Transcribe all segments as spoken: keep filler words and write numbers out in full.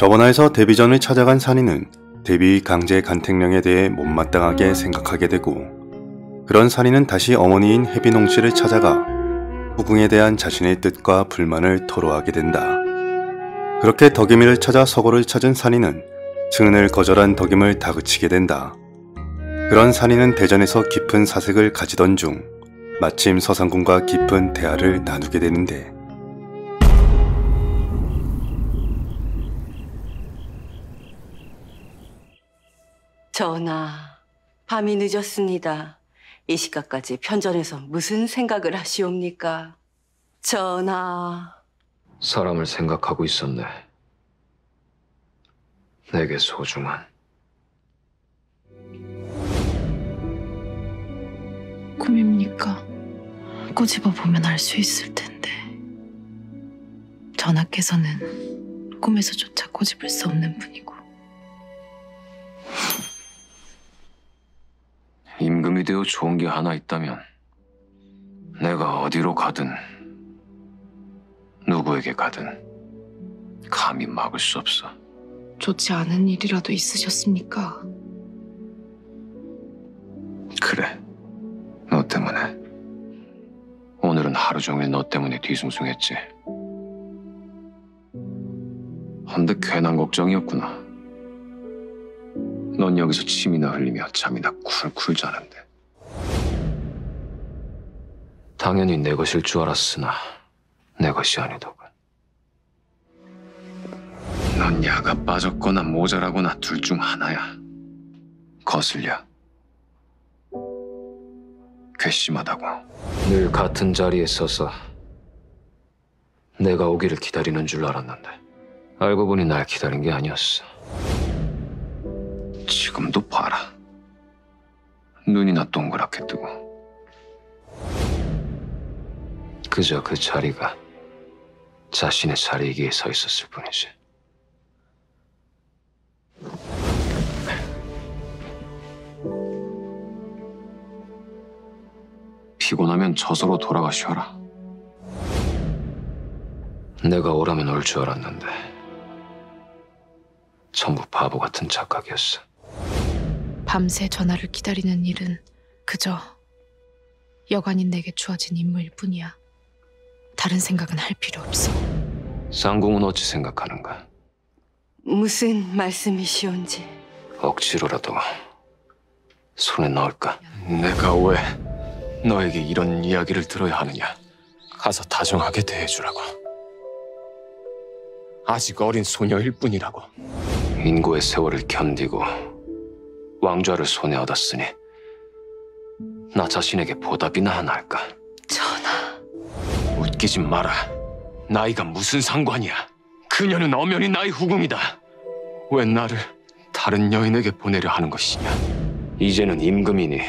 법원에서 데뷔전을 찾아간 산이는 데뷔 강제 간택령에 대해 못마땅하게 생각하게 되고, 그런 산이는 다시 어머니인 혜빈홍 씨를 찾아가 후궁에 대한 자신의 뜻과 불만을 토로하게 된다. 그렇게 덕임이를 찾아 서고를 찾은 산이는 승은을 거절한 덕임을 다그치게 된다. 그런 산이는 대전에서 깊은 사색을 가지던 중 마침 서상궁과 깊은 대화를 나누게 되는데, 전하, 밤이 늦었습니다. 이 시각까지 편전에서 무슨 생각을 하시옵니까? 전하. 사람을 생각하고 있었네. 내게 소중한. 꿈입니까? 꼬집어 보면 알 수 있을 텐데. 전하께서는 꿈에서조차 꼬집을 수 없는 분이고. 임금이 되어 좋은 게 하나 있다면 내가 어디로 가든 누구에게 가든 감히 막을 수 없어. 좋지 않은 일이라도 있으셨습니까? 그래, 너 때문에. 오늘은 하루 종일 너 때문에 뒤숭숭했지. 한데 괜한 걱정이었구나. 넌 여기서 침이나 흘리며 잠이나 쿨쿨 자는데. 당연히 내 것일 줄 알았으나 내 것이 아니더군. 넌 야가 빠졌거나 모자라거나 둘 중 하나야. 거슬려. 괘씸하다고. 늘 같은 자리에 서서 내가 오기를 기다리는 줄 알았는데 알고 보니 날 기다린 게 아니었어. 지금도 봐라. 눈이나 동그랗게 뜨고. 그저 그 자리가 자신의 자리이기에 서 있었을 뿐이지. 피곤하면 저서로 돌아가 쉬어라. 내가 오라면 올 줄 알았는데 전부 바보 같은 착각이었어. 밤새 전하를 기다리는 일은 그저 여간인 내게 주어진 임무일 뿐이야. 다른 생각은 할 필요 없어. 쌍궁은 어찌 생각하는가? 무슨 말씀이시온지. 억지로라도 손에 넣을까? 내가 왜 너에게 이런 이야기를 들어야 하느냐? 가서 다정하게 대해주라고. 아직 어린 소녀일 뿐이라고. 인고의 세월을 견디고 왕좌를 손에 얻었으니 나 자신에게 보답이나 하나 할까? 전하. 웃기지 마라. 나이가 무슨 상관이야. 그녀는 엄연히 나의 후궁이다. 왜 나를 다른 여인에게 보내려 하는 것이냐. 이제는 임금이니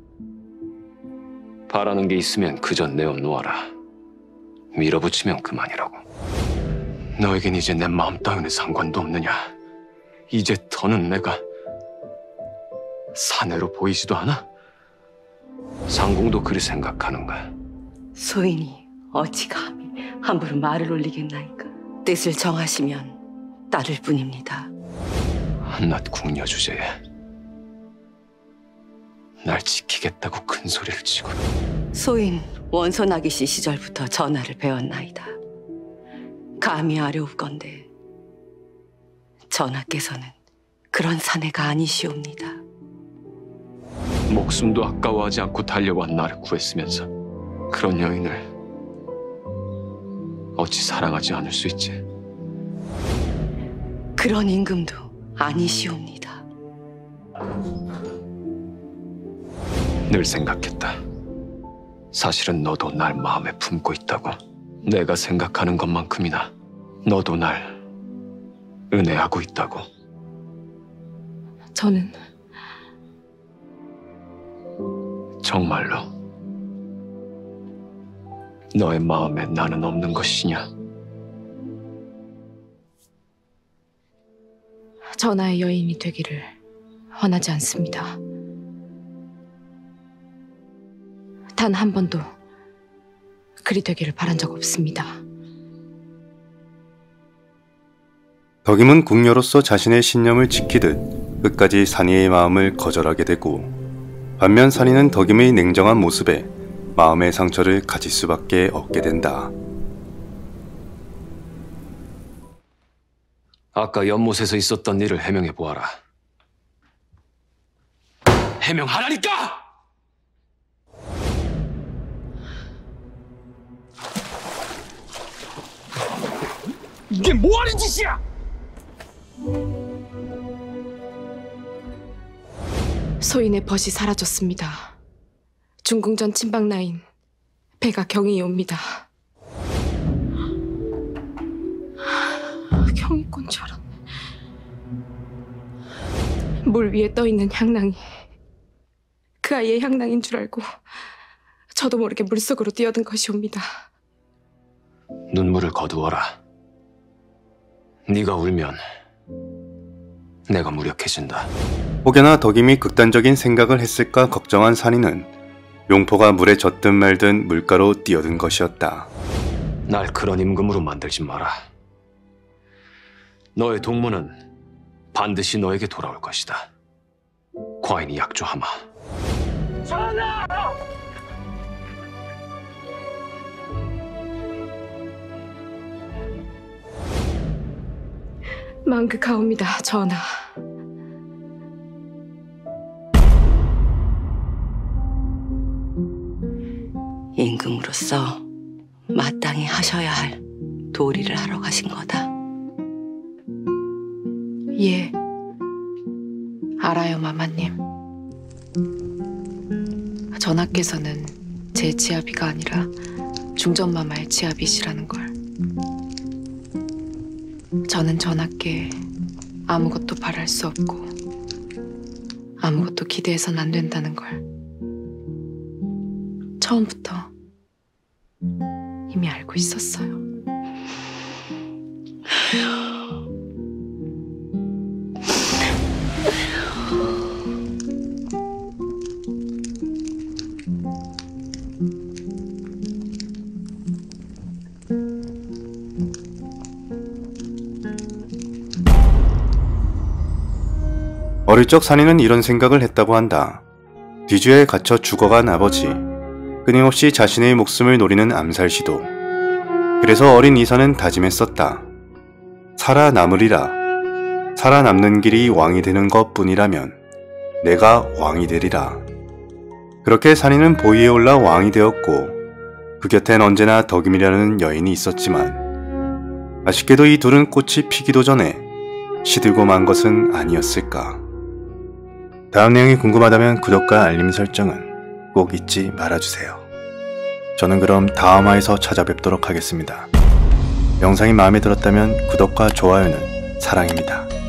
바라는 게 있으면 그저 내어놓아라. 밀어붙이면 그만이라고. 너에겐 이제 내 마음 따위는 상관도 없느냐. 이제 더는 내가 사내로 보이지도 않아? 상궁도 그리 생각하는가? 소인이 어찌 감히 함부로 말을 올리겠나이까. 뜻을 정하시면 따를 뿐입니다. 한낱 궁녀 주제에 날 지키겠다고 큰 소리를 치고. 소인 원소나기 씨 시절부터 전하를 배웠나이다. 감히 아뢰옵건대 전하께서는 그런 사내가 아니시옵니다. 목숨도 아까워하지 않고 달려와 나를 구했으면서 그런 여인을 어찌 사랑하지 않을 수 있지? 그런 임금도 아니시옵니다. 늘 생각했다. 사실은 너도 날 마음에 품고 있다고. 내가 생각하는 것만큼이나 너도 날 은혜하고 있다고. 저는 정말로 너의 마음에 나는 없는 것이냐? 전하의 여인이 되기를 원하지 않습니다. 단 한 번도 그리 되기를 바란 적 없습니다. 덕임은 궁녀로서 자신의 신념을 지키듯 끝까지 산이의 마음을 거절하게 되고, 반면 산이는 덕임의 냉정한 모습에 마음의 상처를 가질 수밖에 없게 된다. 아까 연못에서 있었던 일을 해명해 보아라. 해명하라니까! 이게 뭐하는 짓이야! 소인의 벗이 사라졌습니다. 중궁전 침방라인 배가 경이에 옵니다. 경이꾼 줄 알았네. 물 위에 떠있는 향낭이 그 아이의 향낭인 줄 알고 저도 모르게 물속으로 뛰어든 것이옵니다. 눈물을 거두어라. 네가 울면 내가 무력해진다. 혹여나 덕임이 극단적인 생각을 했을까 걱정한 산이는 용포가 물에 젖든 말든 물가로 뛰어든 것이었다. 날 그런 임금으로 만들지 마라. 너의 동무는 반드시 너에게 돌아올 것이다. 과인이 약조하마. 전하! 망극하옵니다, 전하. 임금으로서 마땅히 하셔야 할 도리를 하러 가신 거다. 예, 알아요, 마마님. 전하께서는 제 지아비가 아니라 중전마마의 지아비시라는 걸. 저는 전하께 아무것도 바랄 수 없고 아무것도 기대해선 안 된다는 걸 처음부터 이미 알고 있었어요. 어릴 적 산이는 이런 생각을 했다고 한다. 뒤주에 갇혀 죽어간 아버지, 끊임없이 자신의 목숨을 노리는 암살 시도. 그래서 어린 이사는 다짐했었다. 살아남으리라. 살아남는 길이 왕이 되는 것뿐이라면 내가 왕이 되리라. 그렇게 산이는 보위에 올라 왕이 되었고, 그 곁엔 언제나 덕임이라는 여인이 있었지만 아쉽게도 이 둘은 꽃이 피기도 전에 시들고 만 것은 아니었을까. 다음 내용이 궁금하다면 구독과 알림 설정은 꼭 잊지 말아주세요. 저는 그럼 다음 화에서 찾아뵙도록 하겠습니다. 영상이 마음에 들었다면 구독과 좋아요는 사랑입니다.